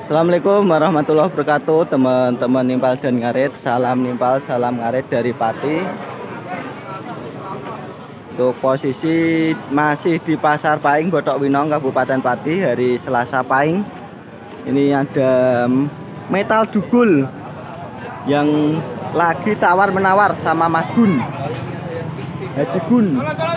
Assalamualaikum warahmatullahi wabarakatuh, teman-teman nimpal dan ngarit. Salam nimpal, salam ngarit dari Pati. Untuk posisi masih di Pasar Pahing, Botok Winong, Kabupaten Pati, hari Selasa Pahing. Ini ada metal dugul yang lagi tawar-menawar sama Mas Gun, Haji Gun.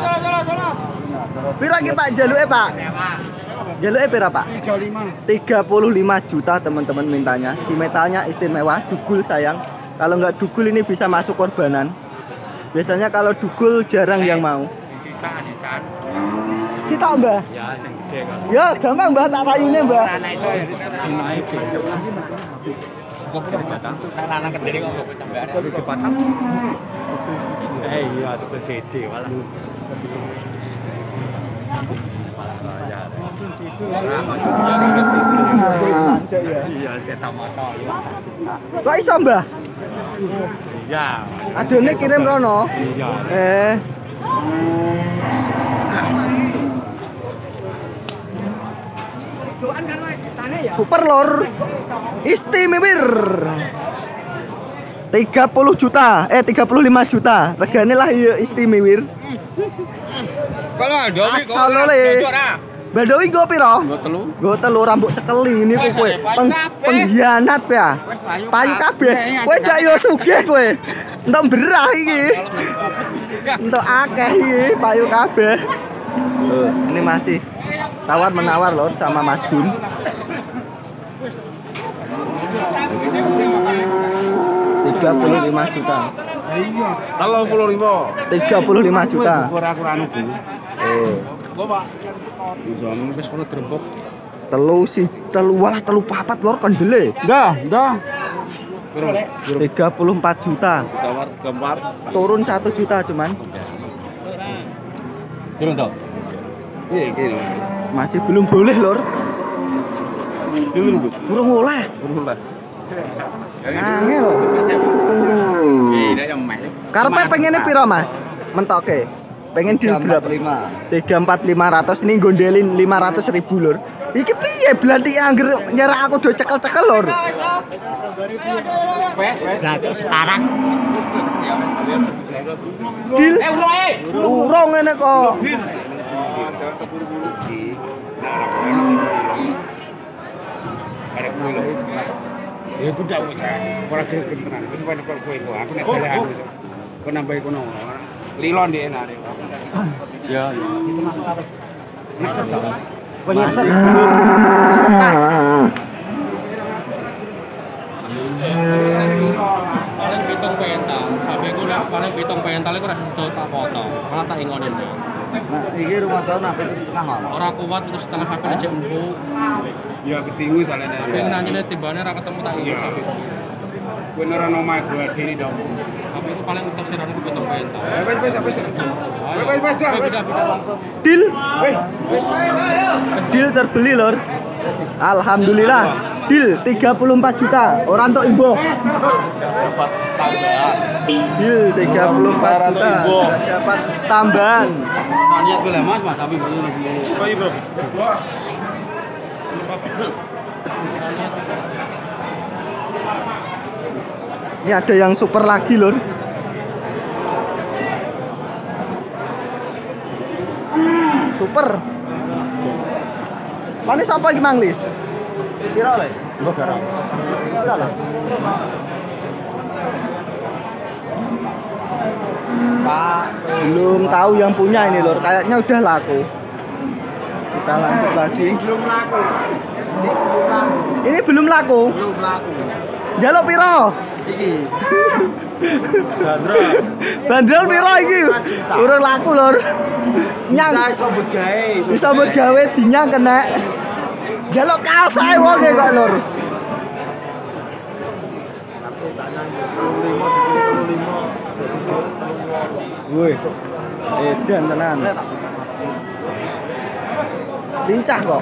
Pira ki Pak jaluke Pak? Jaluke pira Pak? 35 juta teman-teman mintanya. Si metalnya istimewa, dugul sayang. Kalau nggak dugul ini bisa masuk korbanan. Biasanya kalau dugul jarang yang mau. Sita Mbah? Ya gampang Mbah, tak rayune Mbah. Iya, itu ke siji malah. Iya, kita motor. Kok iso Mbah? Iya. Adone kirim rono. Iya. Super lor. Istimewir. 30 juta, 35 juta. Regane lah ya istimewir. Kalau ada asal le. Badowi go piro? Go telu rambut cekeli ini kowe. Pengkhianat ya. Payu kabeh. Kowe gak yo sugih kowe. Entuk berah iki. Entuk akeh iki payu kabeh. Ini masih tawar menawar lor sama Mas Gun. Rp35 juta. Kalau 35 juta. Telu papat lor kondele. Dah. 34 juta. Turun 1 juta cuman. Turun toh? Iya. Masih belum boleh lor. Burung oleh. Angel. Karepe pengennya piro Mas? Mentoke. Pengen di berapa? 34.500 ini gondelin 500.000 lur. Iki piye blanti angger nyerah aku do cekel-cekel lur. Berarti sekarang. Dil. Urung ngene kok. Ya aku ndak usah. Ora gelem tenan. Wis kowe aku nek dalan. Kok nambahi kono. Lilon di enak. Ya. Masih paling pitung pental, sampai gue paling pitung pental itu rasa tak potong, malah tak ingonin. Nah, ini rumah saya sampai setengah. Orang kuat itu setengah sampai aja empuk. ya ketinggi soalnya. Tapi nanya tiba-tiba ra ketemu tak ingot sampai. Gue nora nomai gue dini dong. Tapi itu paling untuk siaran itu pitung pental. Wes. Deal. Deal terbeli lor. Alhamdulillah. Deal 34 juta. Orang untuk ibu. Deal 34 juta. Dapat tambahan. Niat gue Mas, tapi belum lebih. Oh iya bro. Ini ada yang super lagi lor. Super. Mana siapa lagi manglis? Pira le? Mbok garang. Pira le? Pak, belum tahu yang punya ini lor. Kayaknya udah laku. Kita lanjut lagi. Belum laku. Ini belum laku. Jaluk piro? Iki. Bandrol piro iki? Urung laku lor. Nyang bisa begawe dinyang kena. Jaluk kaos ae wong e kok lor. Woi. Edan tenan. Lincah kok.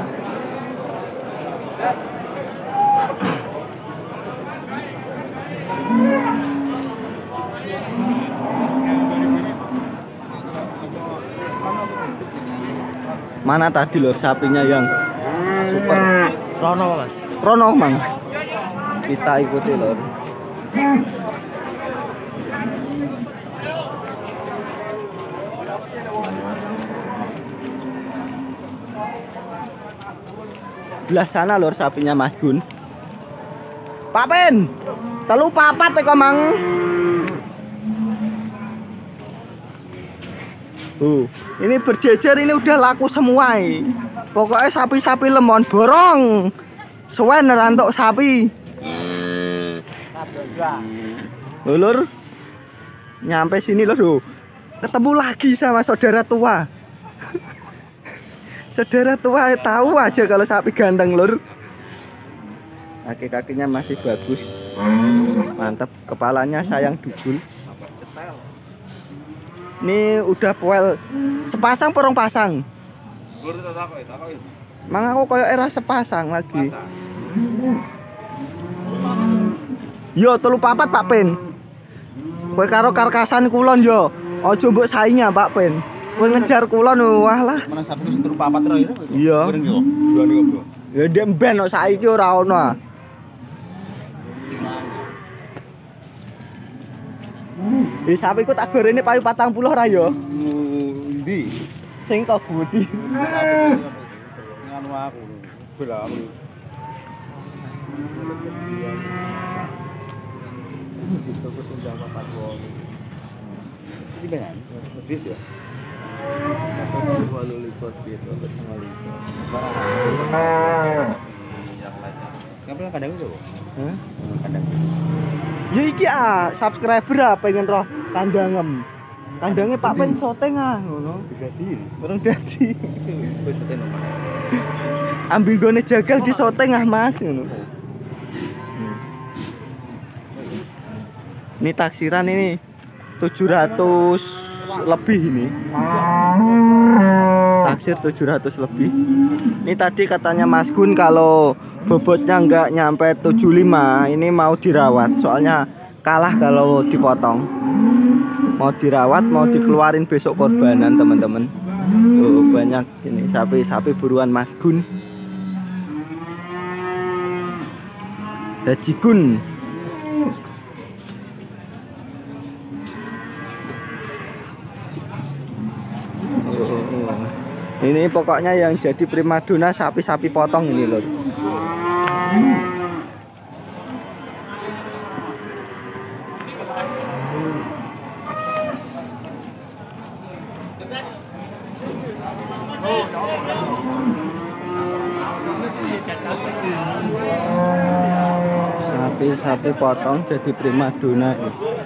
Mana tadi lor sapinya yang super? Rono Mas. Rono mang. Kita ikuti lor. Sebelah sana lor sapinya Mas Gun. Pak Pen, telu papat teko mang. Ini berjejer, ini udah laku semua. Pokoknya sapi-sapi lemon borong. Suwen rantok sapi. Lur, nyampe sini lho. Ketemu lagi sama saudara tua. Saudara tua tahu aja kalau sapi ganteng lur. Kaki-kakinya masih bagus. Mantap, kepalanya sayang dugul. Ini udah poel sepasang porong pasang. Mang aku koyo era sepasang lagi. Yo telu papat Pak Pen. Kowe karo karkasan kulon yo. Aja mbok saingi Pak Pen. Kowe ngejar kulon wah lah. Menang sapi telu papat ro ya. Iya. Ya ndek ben kok saiki ora ono. Sapi ku tak gorene payu 40 ra yo. Ndi? Sing kok budi. Nganu aku. Bela aku. Itu ku tunjang papat wong. Iki ben. Duit ya. Walau lipat gitu ke sama lipat. Ngapain kadang itu? Hah? Kadang. Ya iki subscriber pengen roh kandangem. Kandangnya Pak Pen soteng ngono. Digadi. Orang dadi. Wis soteng nomor. Ambil gone jagal di soteng Mas ngono. Ini taksiran ini 700 lebih ini. Taksir 700 lebih. Ini tadi katanya Mas Gun kalau bobotnya nggak nyampe 75 ini mau dirawat. Soalnya kalah kalau dipotong. Mau dirawat, mau dikeluarin besok korbanan teman-teman. Banyak ini sapi-sapi buruan Mas Gun. Haji Gun. Ini pokoknya yang jadi primadona sapi-sapi potong ini loh. Sapi-sapi potong jadi primadona.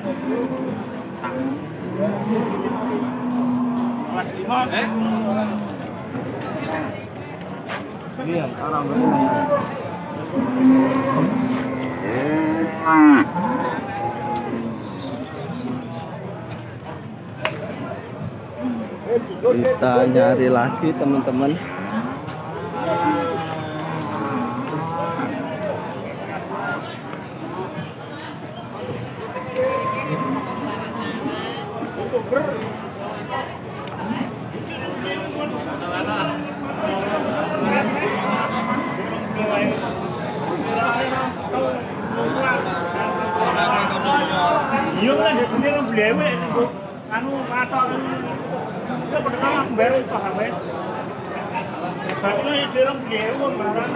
Kita nyari lagi teman-teman. Iya kan ya jenenge blewe anu matok itu pertama aku baru paham wis. Tapi nek dhewe blewe barang.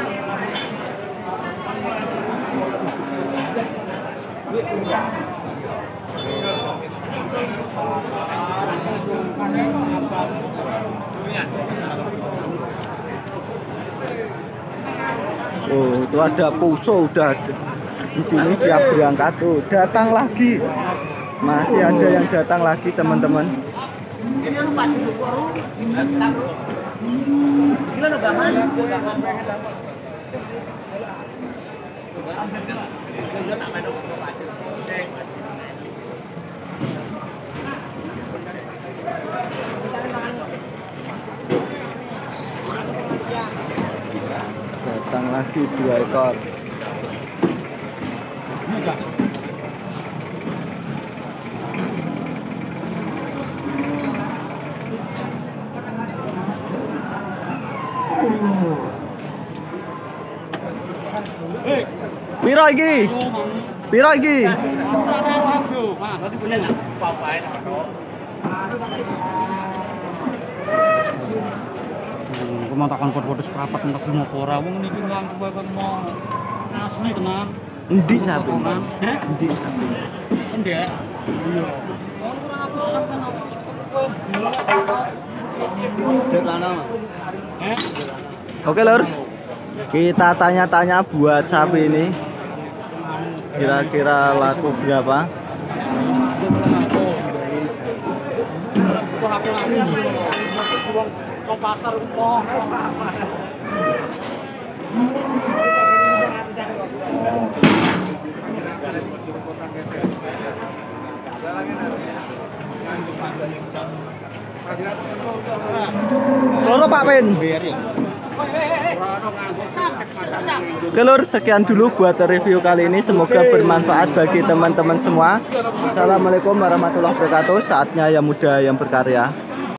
Oh, itu ada puso udah ada. Di sini siap berangkat tuh. Datang lagi. Masih ada yang datang lagi, teman-teman. Ini lupa di buku gila lo banget. Datang lagi 2 ekor. Piro iki? Piro iki? Nanti punya apa-apa ya. Aku mau takon foto seprapat untuk mau ora wong niki nang kowe kan mau asli tenan. Endi sapi? Endi sapi? Ndek. Iya. Ora aku sampean Oke lur, kita tanya-tanya buat sapi ini kira-kira laku berapa? pasar Loro Pak Pen. Kelur, sekian dulu buat review kali ini. Semoga bermanfaat bagi teman-teman semua. Assalamualaikum warahmatullahi wabarakatuh. Saatnya yang muda yang berkarya.